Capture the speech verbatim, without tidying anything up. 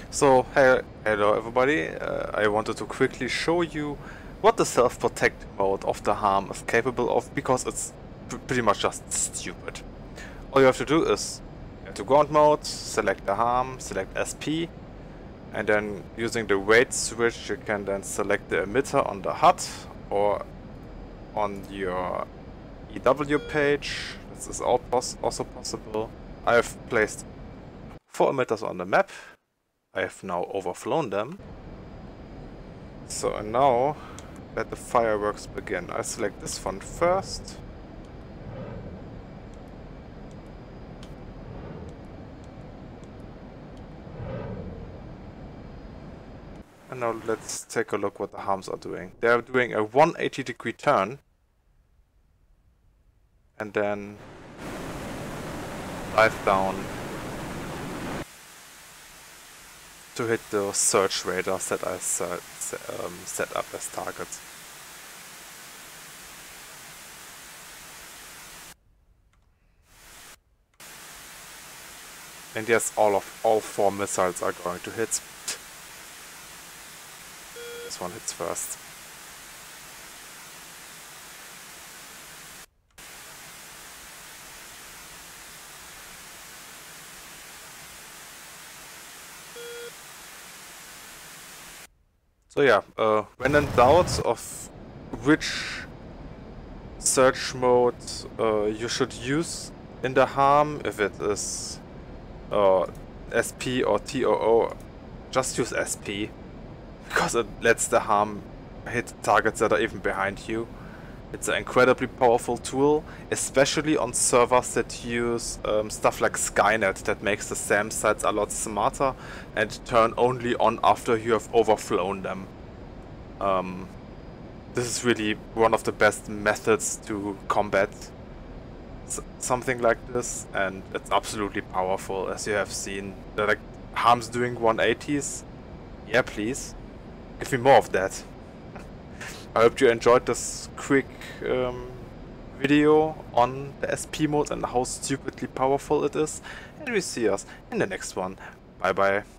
So, hey, hello everybody, uh, I wanted to quickly show you what the self-protect mode of the harm is capable of, because it's pr pretty much just stupid. All you have to do is go to ground mode, select the harm, select S P, and then using the weight switch you can then select the emitter on the H U D or on your E W page. This is all pos also possible. I have placed four emitters on the map. I have now overflown them. So and now let the fireworks begin. I select this one first. And now let's take a look what the harms are doing. They are doing a one hundred eighty degree turn. And then dive down to hit the search radars that I set, um, set up as targets. And yes, all of all four missiles are going to hit. This one hits first. So yeah, uh, when in doubt of which search mode uh, you should use in the harm, if it is uh, S P or T O O, just use S P, because it lets the harm hit targets that are even behind you. It's an incredibly powerful tool, especially on servers that use um, stuff like Skynet, that makes the SAM sites a lot smarter and turn only on after you have overflown them. Um, this is really one of the best methods to combat s something like this, and it's absolutely powerful, as you have seen. They're like harms doing one eighties. Yeah, please. Give me more of that. I hope you enjoyed this quick um, video on the S P mode and how stupidly powerful it is. And we see us in the next one. Bye bye.